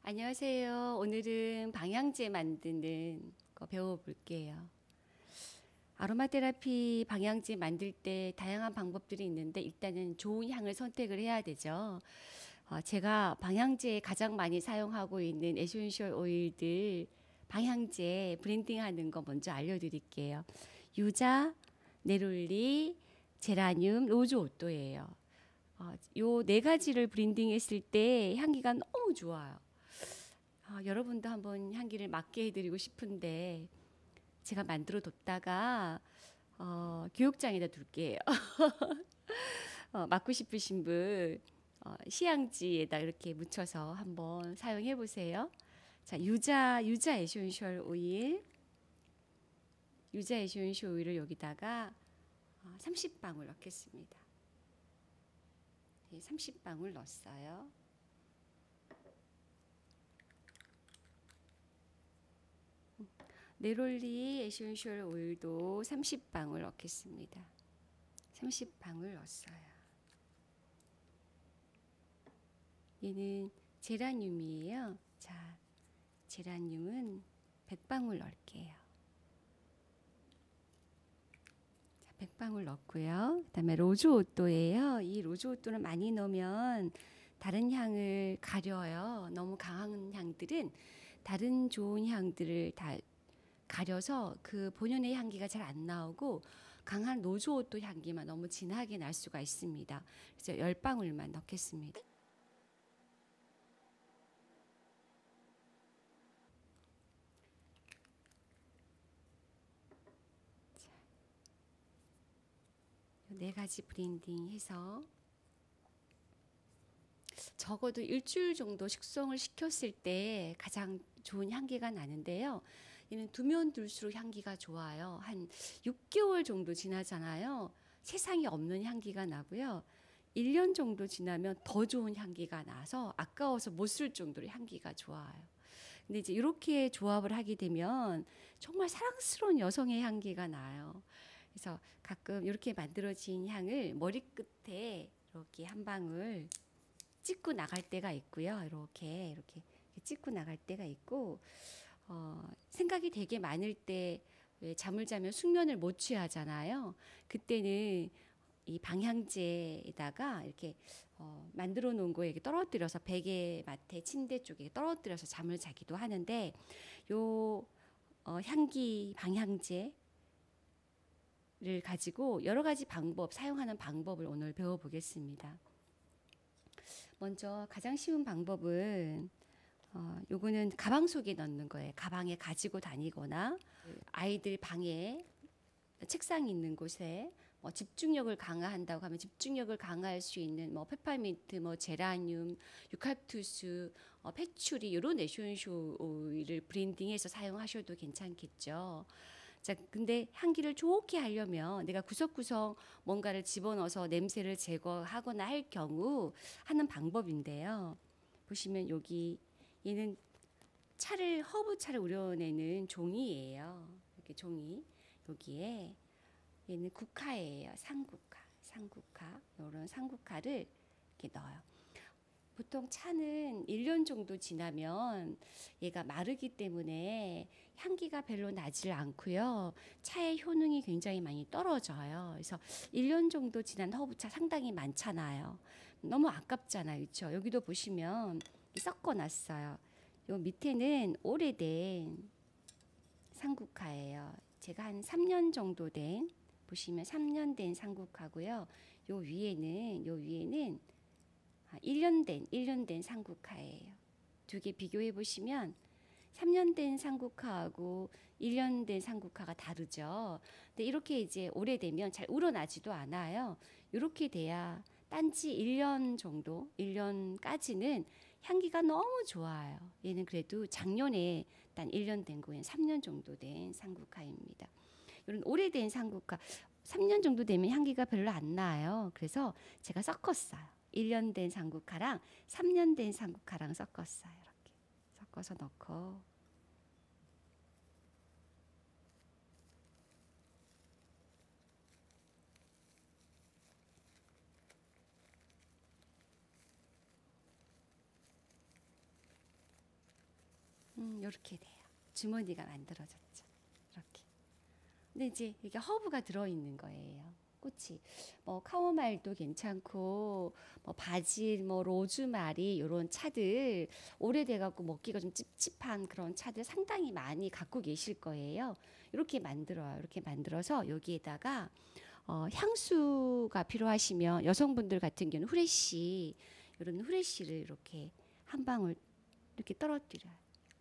안녕하세요. 오늘은 방향제 만드는 거 배워볼게요. 아로마 테라피 방향제 만들 때 다양한 방법들이 있는데 일단은 좋은 향을 선택을 해야 되죠. 제가 방향제에 가장 많이 사용하고 있는 에센셜 오일들 방향제 브랜딩하는 거 먼저 알려드릴게요. 유자, 네롤리, 제라늄, 로즈 오토예요. 요 네 가지를 브랜딩했을 때 향기가 너무 좋아요. 여러분도 한번 향기를 맡게 해드리고 싶은데 제가 만들어 뒀다가 교육장에다 둘게요. 맡고 싶으신 분 시향지에다 이렇게 묻혀서 한번 사용해 보세요. 자, 유자 에센셜 오일, 유자 에센셜 오일을 여기다가 30방울 넣겠습니다. 네, 30방울 넣었어요. 네롤리 에센셜 오일도 30방울 넣겠습니다. 30방울 넣었어요. 얘는 제라늄이에요. 자, 제라늄은 100방울 넣을게요. 자, 100방울 넣고요. 그다음에 로즈 오토예요. 이 로즈 오토를 많이 넣으면 다른 향을 가려요. 너무 강한 향들은 다른 좋은 향들을 다 가려서 그 본연의 향기가 잘 안 나오고 강한 로즈 오토 향기만 너무 진하게 날 수가 있습니다. 그래서 10방울만 넣겠습니다. 네 가지 브랜딩 해서 적어도 일주일 정도 숙성을 시켰을 때 가장 좋은 향기가 나는데요. 얘는 두면 둘수록 향기가 좋아요. 한 6개월 정도 지나잖아요. 세상에 없는 향기가 나고요. 1년 정도 지나면 더 좋은 향기가 나서 아까워서 못 쓸 정도로 향기가 좋아요. 근데 이제 이렇게 조합을 하게 되면 정말 사랑스러운 여성의 향기가 나요. 그래서 가끔 이렇게 만들어진 향을 머리끝에 이렇게 한 방울 찍고 나갈 때가 있고요. 이렇게 찍고 나갈 때가 있고 생각이 되게 많을 때 왜 잠을 자면 숙면을 못 취하잖아요. 그때는 이 방향제에다가 이렇게 만들어 놓은 거에 떨어뜨려서 베개 맡에 침대 쪽에 떨어뜨려서 잠을 자기도 하는데 요 향기 방향제를 가지고 여러 가지 방법 사용하는 방법을 오늘 배워보겠습니다. 먼저 가장 쉬운 방법은 요거는 가방 속에 넣는 거예요. 가방에 가지고 다니거나 아이들 방에 책상이 있는 곳에 집중력을 강화한다고 하면 집중력을 강화할 수 있는 페퍼민트, 제라늄, 유칼투스, 패추리 이런 에센셜 오일을 브랜딩해서 사용하셔도 괜찮겠죠. 자, 근데 향기를 좋게 하려면 내가 구석구석 뭔가를 집어넣어서 냄새를 제거하거나 할 경우 하는 방법인데요. 보시면 여기 얘는 허브 차를 우려내는 종이에요. 이렇게 종이 여기에 얘는 국화예요. 상국화 이런 상국화를 이렇게 넣어요. 보통 차는 1년 정도 지나면 얘가 마르기 때문에 향기가 별로 나질 않고요. 차의 효능이 굉장히 많이 떨어져요. 그래서 1년 정도 지난 허브차 상당히 많잖아요. 너무 아깝잖아요. 그렇죠? 여기도 보시면 섞어 놨어요. 요 밑에는 오래된 상국화예요. 제가 한 3년 정도 된 보시면 3년 된 상국화고요. 요 위에는 1년 된 상국화예요. 두 개 비교해 보시면 3년 된 상국화하고 1년 된 상국화가 다르죠. 근데 이렇게 이제 오래되면 잘 우러나지도 않아요. 이렇게 돼야 딴지 1년 정도, 1년까지는 향기가 너무 좋아요. 얘는 그래도 작년에 단 1년 된 거예요. 3년 정도 된 상국화입니다. 이런 오래된 상국화, 3년 정도 되면 향기가 별로 안 나요. 그래서 제가 섞었어요. 1년 된 상국화랑 3년 된 상국화랑 섞었어요. 이렇게 섞어서 넣고 이렇게 돼요. 주머니가 만들어졌죠. 이렇게. 근데 이제 이게 허브가 들어있는 거예요. 꽃이 뭐 카오마일도 괜찮고 뭐 바질, 뭐 로즈마리 이런 차들 오래돼 갖고 먹기가 좀 찝찝한 그런 차들 상당히 많이 갖고 계실 거예요. 이렇게 만들어요. 이렇게 만들어서 여기에다가 향수가 필요하시면 여성분들 같은 경우는 후레쉬 이런 후레쉬를 이렇게 한 방울 이렇게 떨어뜨려요.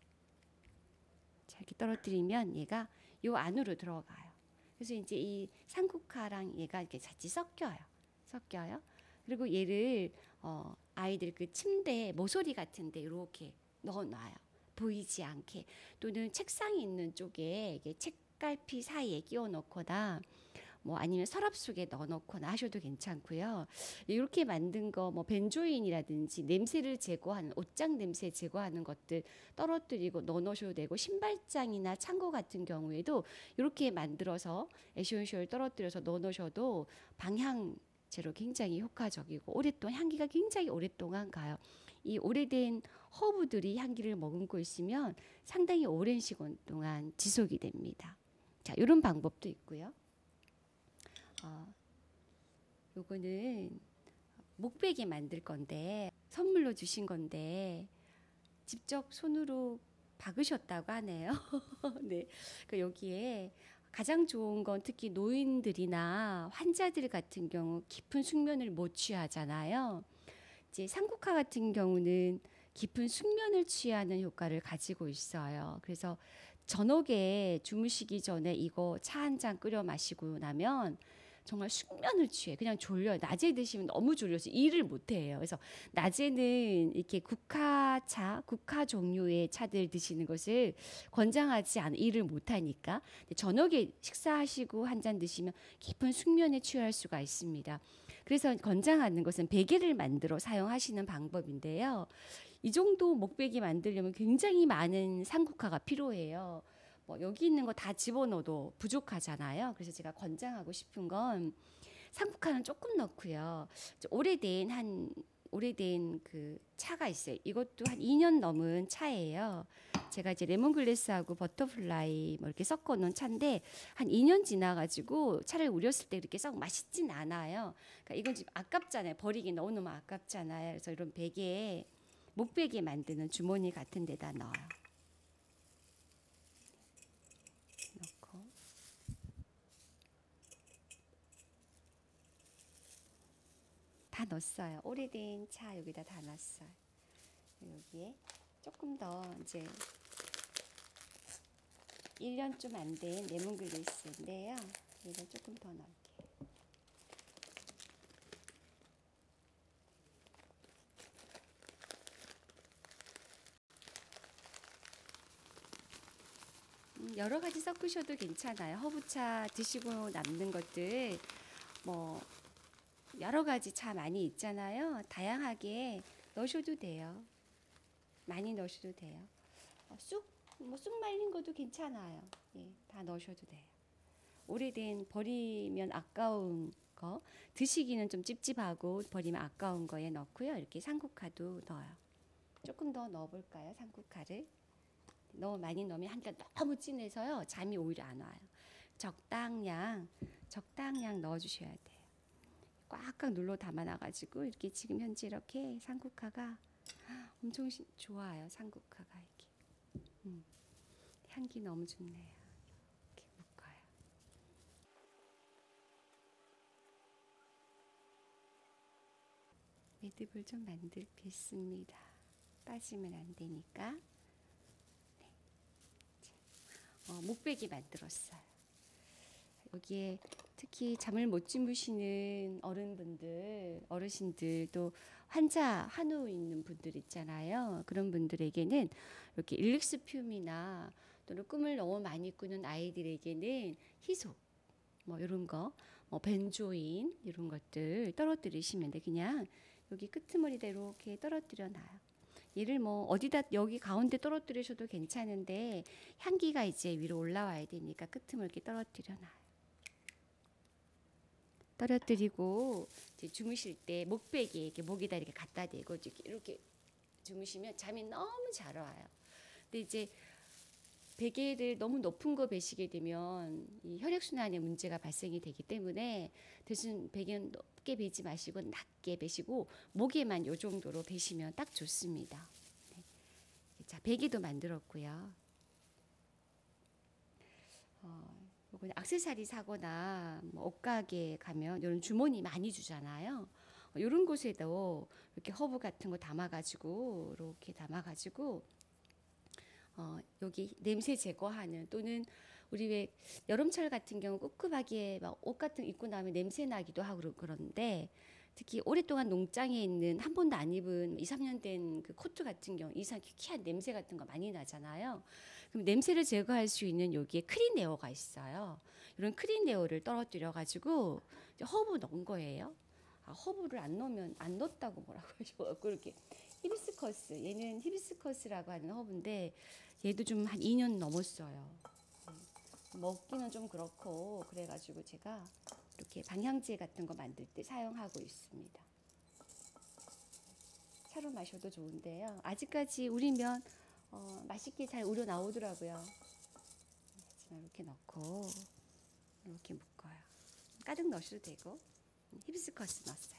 자, 이렇게 떨어뜨리면 얘가 요 안으로 들어가요. 그래서 이제 이 상쿠카랑 얘가 이렇게 같이 섞여요. 그리고 얘를 아이들 그 침대 모서리 같은데 이렇게 넣어놔요. 보이지 않게. 또는 책상이 있는 쪽에 이게 책갈피 사이에 끼워 넣거나 뭐 아니면 서랍 속에 넣어놓거나 하셔도 괜찮고요. 이렇게 만든 거 뭐 벤조인이라든지 냄새를 제거하는 옷장 냄새 제거하는 것들 떨어뜨리고 넣어놓으셔도 되고 신발장이나 창고 같은 경우에도 이렇게 만들어서 에센셜 떨어뜨려서 넣어놓으셔도 방향제로 굉장히 효과적이고 오랫동안 향기가 굉장히 오랫동안 가요. 이 오래된 허브들이 향기를 머금고 있으면 상당히 오랜 시간 동안 지속이 됩니다. 자, 이런 방법도 있고요. 요거는 목베개 만들 건데 선물로 주신 건데 직접 손으로 박으셨다고 하네요. 네, 그 여기에 가장 좋은 건 특히 노인들이나 환자들 같은 경우 깊은 숙면을 못 취하잖아요. 이제 상쿠카 같은 경우는 깊은 숙면을 취하는 효과를 가지고 있어요. 그래서 저녁에 주무시기 전에 이거 차 한 잔 끓여 마시고 나면 정말 숙면을 취해. 그냥 졸려요. 낮에 드시면 너무 졸려서 일을 못 해요. 그래서 낮에는 이렇게 국화차, 국화 종류의 차들 드시는 것을 권장하지 않아. 일을 못 하니까. 저녁에 식사하시고 한 잔 드시면 깊은 숙면에 취할 수가 있습니다. 그래서 권장하는 것은 베개를 만들어 사용하시는 방법인데요. 이 정도 목베개 만들려면 굉장히 많은 상쿠카가 필요해요. 뭐 여기 있는 거 다 집어넣어도 부족하잖아요. 그래서 제가 권장하고 싶은 건 상쿠카는 조금 넣고요. 오래된 그 차가 있어요. 이것도 한 2년 넘은 차예요. 제가 이제 레몬글래스하고 버터플라이 뭐 이렇게 섞어 놓은 차인데 한 2년 지나가지고 차를 우렸을 때 이렇게 썩 맛있진 않아요. 그러니까 이건 지금 아깝잖아요. 버리기 너무 아깝잖아요. 그래서 이런 베개에 목베개 만드는 주머니 같은 데다 넣어요. 넣고 다 넣었어요. 오래된 차 여기다 다 넣었어요. 여기에 조금 더 이제 1년 좀 안 된 레몬글래스인데요. 여기다 조금 더 넣을게요. 여러 가지 섞으셔도 괜찮아요. 허브차 드시고 남는 것들 뭐 여러 가지 차 많이 있잖아요. 다양하게 넣으셔도 돼요. 많이 넣으셔도 돼요. 쑥 말린 것도 괜찮아요. 예, 다 넣으셔도 돼요. 오래된 버리면 아까운 거, 드시기는 좀 찝찝하고 버리면 아까운 거에 넣고요. 이렇게 상쿠카도 넣어요. 조금 더 넣어볼까요? 상쿠카를. 너무 많이 넣으면 향기가 너무 진해서요. 잠이 오히려 안 와요. 적당량 넣어주셔야 돼요. 꽉꽉 눌러 담아놔가지고 이렇게 지금 현재 이렇게 상쿠카가 엄청 좋아요. 상쿠카가 이렇게 향기 너무 좋네요. 이렇게 묶어요. 매듭을 좀 만들겠습니다. 빠지면 안 되니까. 목베개 만들었어요. 여기에 특히 잠을 못 주무시는 어르신들 또 환자 한우 있는 분들 있잖아요. 그런 분들에게는 이렇게 일릭스듐이나 또는 꿈을 너무 많이 꾸는 아이들에게는 희소 뭐 이런 거, 뭐 벤조인 이런 것들 떨어뜨리시면 돼. 그냥 여기 끄트머리다 이렇게 떨어뜨려 놔요. 얘를 뭐 어디다 여기 가운데 떨어뜨리셔도 괜찮은데 향기가 이제 위로 올라와야 되니까 끄트머리 이렇게 떨어뜨려 놔요. 떨어뜨리고 이제 주무실 때 목베개 이렇게 목에다 이렇게 갖다 대고 이렇게 주무시면 잠이 너무 잘 와요. 근데 이제 베개를 너무 높은 거 베시게 되면 이 혈액순환에 문제가 발생이 되기 때문에 대신 베개는 높게 베지 마시고 낮게 베시고 목에만 요 정도로 베시면 딱 좋습니다. 네. 자, 베개도 만들었고요. 요건 액세서리 사거나 뭐 옷가게 가면 이런 주머니 많이 주잖아요. 이런 곳에도 이렇게 허브 같은 거 담아가지고 이렇게 담아가지고 여기 냄새 제거하는 또는 우리 왜 여름철 같은 경우 꿉꿉하게 막 옷 같은 거 입고 나면 냄새 나기도 하고 그런데 특히 오랫동안 농장에 있는 한 번도 안 입은 2, 3년 된 그 코트 같은 경우 이상 희한한 냄새 같은 거 많이 나잖아요. 그럼 냄새를 제거할 수 있는 여기에 크린에어가 있어요. 이런 크린에어를 떨어뜨려 가지고 허브 넣은 거예요. 허브를 안 넣으면 안 넣었다고 뭐라고 하죠. 그렇게 히비스커스, 얘는 히비스커스라고 하는 허브인데 얘도 좀 한 2년 넘었어요. 먹기는 좀 그렇고 그래가지고 제가 이렇게 방향제 같은 거 만들 때 사용하고 있습니다. 차로 마셔도 좋은데요. 아직까지 우리면 맛있게 잘 우려 나오더라고요. 하지만 이렇게 넣고 이렇게 묶어요. 가득 넣으셔도 되고 히비스커스 넣었어요.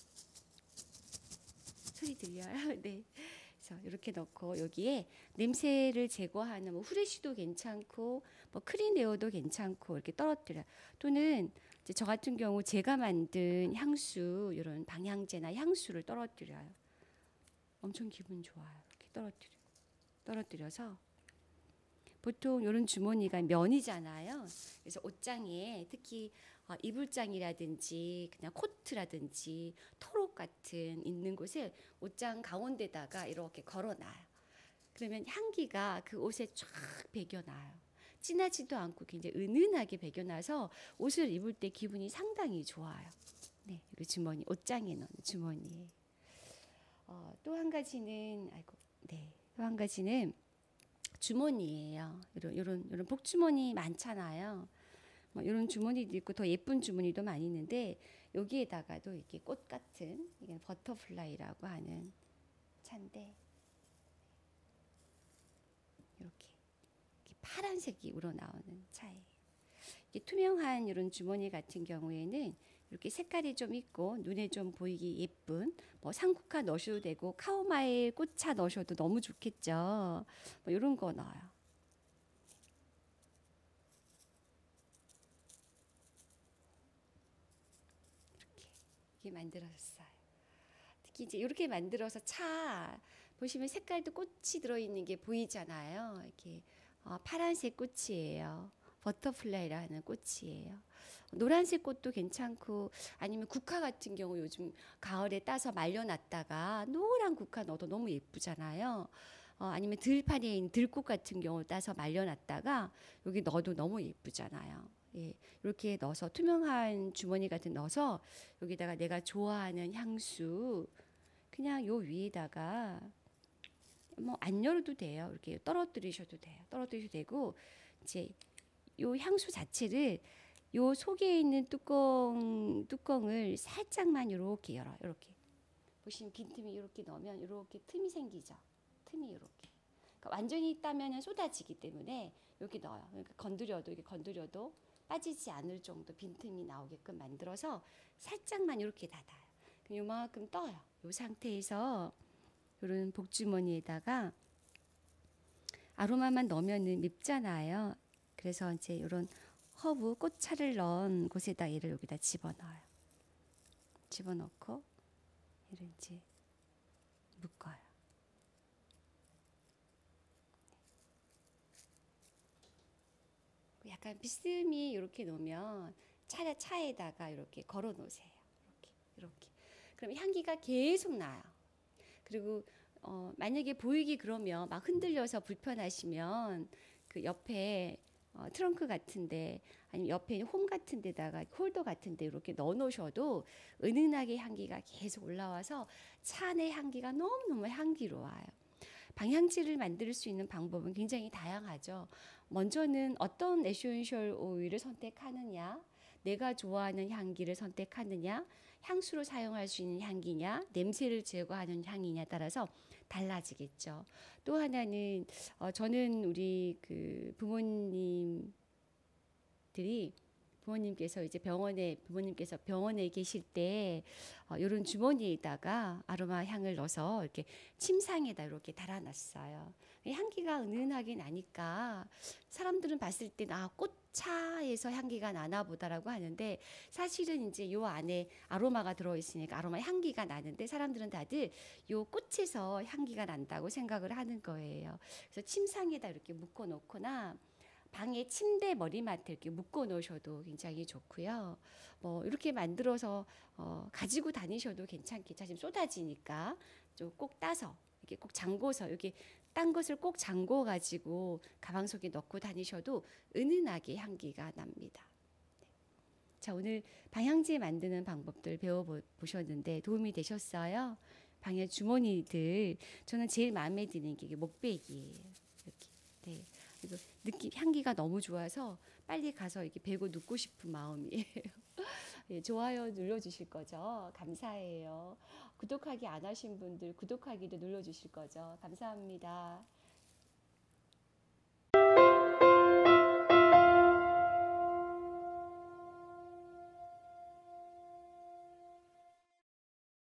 소리 들려요? 네. 그래서 이렇게 넣고 여기에 냄새를 제거하는 뭐 후레쉬도 괜찮고 뭐 크린에어도 괜찮고 이렇게 떨어뜨려. 또는 이제 저 같은 경우 제가 만든 향수 이런 방향제나 향수를 떨어뜨려요. 엄청 기분 좋아요. 이렇게 떨어뜨려서 보통 이런 주머니가 면이잖아요. 그래서 옷장에 특히 이불장이라든지 그냥 코트라든지 털옷 같은 있는 곳에 옷장 가운데다가 이렇게 걸어놔요. 그러면 향기가 그 옷에 쫙 배겨나요. 진하지도 않고 굉장히 은은하게 배겨나서 옷을 입을 때 기분이 상당히 좋아요. 네, 이 주머니, 옷장에 넣는 주머니에. 또 한 가지는 또 한 가지는 주머니예요. 이런 복주머니 많잖아요. 뭐 이런 주머니도 있고 더 예쁜 주머니도 많이 있는데 여기에다가도 이렇게 꽃 같은 이게 버터플라이라고 하는 차인데 이렇게 파란색이 우러나오는 차예요. 투명한 이런 주머니 같은 경우에는 이렇게 색깔이 좀 있고 눈에 좀 보이기 예쁜 뭐 상쿠카 넣으셔도 되고 카오마일 꽃차 넣으셔도 너무 좋겠죠. 뭐 이런 거 넣어요. 이렇게 만들었어요. 특히 이제 이렇게 만들어서 차 보시면 색깔도 꽃이 들어있는 게 보이잖아요. 이렇게 파란색 꽃이에요. 버터플라이라는 꽃이에요. 노란색 꽃도 괜찮고 아니면 국화 같은 경우 요즘 가을에 따서 말려놨다가 노란 국화 넣어도 너무 예쁘잖아요. 아니면 들판에 있는 들꽃 같은 경우 따서 말려놨다가 여기 넣어도 너무 예쁘잖아요. 예, 이렇게 넣어서 투명한 주머니 같은 넣어서 여기다가 내가 좋아하는 향수 그냥 요 위에다가 뭐 안 열어도 돼요. 이렇게 떨어뜨리셔도 돼요. 떨어뜨리셔도 되고 이제 요 향수 자체를 요 속에 있는 뚜껑을 살짝만 이렇게 열어요. 이렇게 보시면 빈틈이 이렇게 넣으면 이렇게 틈이 생기죠. 틈이 이렇게. 그러니까 완전히 따면은 쏟아지기 때문에 여기 넣어요. 그러니까 건드려도 빠지지 않을 정도 빈틈이 나오게끔 만들어서 살짝만 이렇게 닫아요. 그럼 요만큼 떠요. 요 상태에서 이런 복주머니에다가 아로마만 넣으면은 밉잖아요. 그래서 이제 이런 허브 꽃차를 넣은 곳에다 얘를 여기다 집어넣어요. 집어넣고 얘를 이제 묶어요. 약간 비스듬히 이렇게 놓으면 차에다가 이렇게 걸어 놓으세요. 이렇게. 그럼 향기가 계속 나요. 그리고 만약에 보이기 그러면 막 흔들려서 불편하시면 그 옆에 트렁크 같은데 아니면 옆에 홈 같은 데다가 홀더 같은 데 이렇게 넣어 놓으셔도 은은하게 향기가 계속 올라와서 차 안의 향기가 너무너무 향기로워요. 방향제를 만들 수 있는 방법은 굉장히 다양하죠. 먼저는 어떤 에센셜 오일을 선택하느냐, 내가 좋아하는 향기를 선택하느냐, 향수로 사용할 수 있는 향기냐, 냄새를 제거하는 향이냐 따라서 달라지겠죠. 또 하나는 저는 우리 그 부모님께서 이제 부모님께서 병원에 계실 때 이런 주머니에다가 아로마 향을 넣어서 이렇게 침상에다 이렇게 달아놨어요. 향기가 은은하게 나니까 사람들은 봤을 때 꽃차에서 향기가 나나 보다라고 하는데, 사실은 이제 요 안에 아로마가 들어있으니까 아로마 향기가 나는데 사람들은 다들 요 꽃에서 향기가 난다고 생각을 하는 거예요. 그래서 침상에다 이렇게 묶어 놓거나 방에 침대 머리맡에 이렇게 묶어 놓으셔도 굉장히 좋고요. 뭐 이렇게 만들어서 가지고 다니셔도 괜찮겠죠. 지금 쏟아지니까 좀 꼭 따서 이렇게 꼭 잠궈서 여기 딴 것을 꼭 잠궈 가지고 가방 속에 넣고 다니셔도 은은하게 향기가 납니다. 자, 오늘 방향제 만드는 방법들 배워보셨는데 도움이 되셨어요? 방에 주머니들, 저는 제일 마음에 드는 게 이게 목베개예요. 이렇게. 네. 그리고 향기가 너무 좋아서 빨리 가서 이렇게 베고 눕고 싶은 마음이에요. 예, 좋아요 눌러주실 거죠? 감사해요. 구독하기 안 하신 분들 구독하기도 눌러주실 거죠? 감사합니다.